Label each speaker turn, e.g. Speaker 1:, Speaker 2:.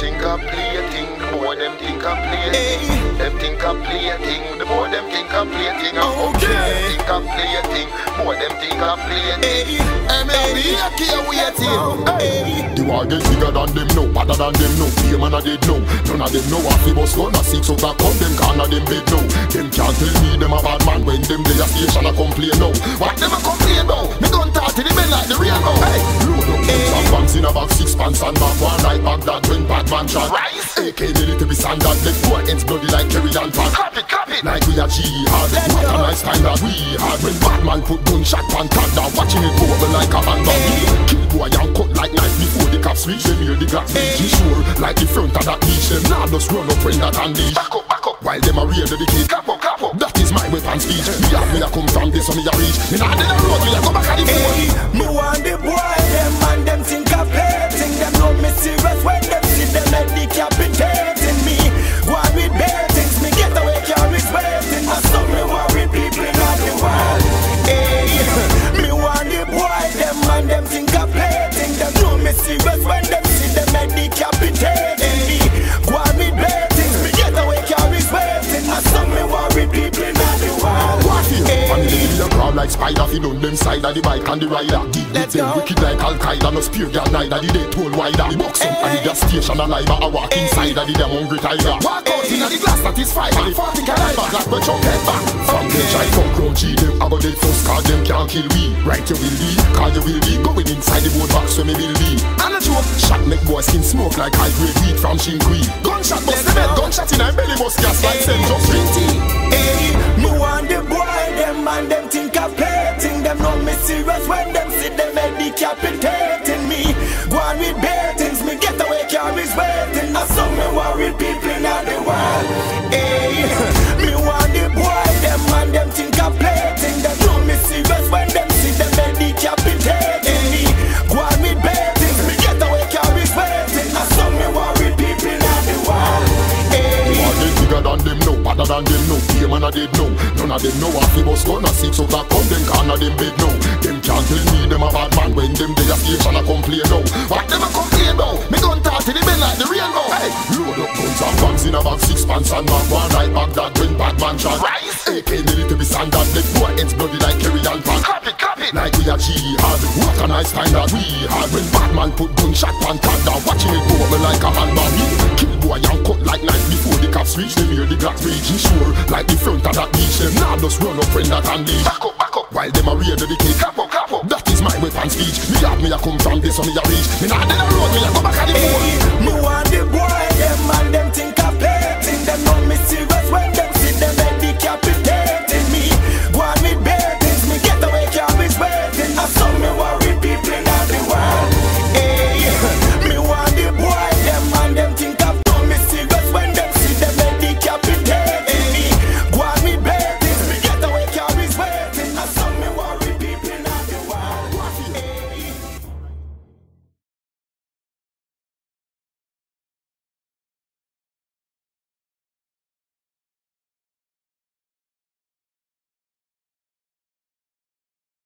Speaker 1: think of plaything, the more them think of plaything. Them think of plaything, the more them think of plaything. Okay. Think of plaything, more them think of plaything. MLB here waiting.
Speaker 2: The war get bigger than them now, better than them now. Fear man a dead now. None of them know what fi bust gun a 6 o'clock come them corner them bed now. Them can't tell me them a bad man when them they a station a complain now. What them a complain now? Me gun talk to the men like the real now. Hey, load up some pants in a bag, 6 pants and back one like Baghdad when bad man shot. Rise, AK nearly to be standard. Let go ends bloody like Kerry and Pat. Clap it like we a jihad. What a nice time that we had when bad man put gunshot on top down, watching it over like a handbag. Kill boy and cut like knife before the cops reach them. Hear the glass reaching sure like the front of that beach. Them now just run up when that unleash. Back up, while them a real dedicate. Clap up. That is my weapon speech. Me a come from this, so me a reach. Me nah dead a road, me a go back at the phone.
Speaker 3: Me want the boy, them and them think of plaything. Them know me serious when them see them head decapitating me. One with bare things, me get away, carry waiting. I saw me worry people in the world. Hey, me want the boy, them and them think of plaything. Them know me serious when them see them head decapitating me. One with bare things, me get away, carry waiting. I saw me worry people in the world.
Speaker 2: And they a crowd like spider fi done them side of the bike and the rider. Deep them wicked like Al-Qaeda, no spear girl neither. The dead toll wider. The box up and the gas station alive. I walk inside of the damn hungry tiger. Walk out in the glass that is fire. 40 caliber like we jump head back. From the try from ground G them I go dead first cause them can't kill we. Right you will be, cause you will be going inside the boat box where me will be. And a joke, shot make boy skin smoke like high grade weed from Shinkwi. Gunshot bust them head, gunshot in a belly bust gas like St. Just drinking.
Speaker 3: Hey, me want the boy, them and them think of plaything. Them know me serious when them see them head decapitating me. Go on with bare things, me get away, carries waiting. I saw me worried people in the world. Hey, me want the boy, them and them think of plaything. Them know me serious when them see them head decapitating me. Go on with bare things, me get away, carries waiting. I saw me worried people in the world. Hey,
Speaker 2: bigger than them now, better than them now. Fear man a dead now. None of them know what fi bust gun a 6 o'clock come them corner them bed now. Them can't tell me them a bad man when them they a station a complain now. What them a complain now? Me gun talk to the men like the real now. Hey, load up guns and pants in a bag, 6 pants and back one like Baghdad when bad man shot. Rise, AK nearly to be standard. Let go ends bloody like Kerry and Pat. Clap it like we a jihad. What a nice time that we had when bad man put gunshot on top down, watching it over like a handbag. Kill boy and cut like knife before the cops reach them. Hear the glass reaching sure like the front of that beach. Them now just run up when that unleash. Back up, while them a real dedicate. Clap up. That is my weapon speech. Me a come from this, so me a reach. Me nah dead a road, me a go back at the phone.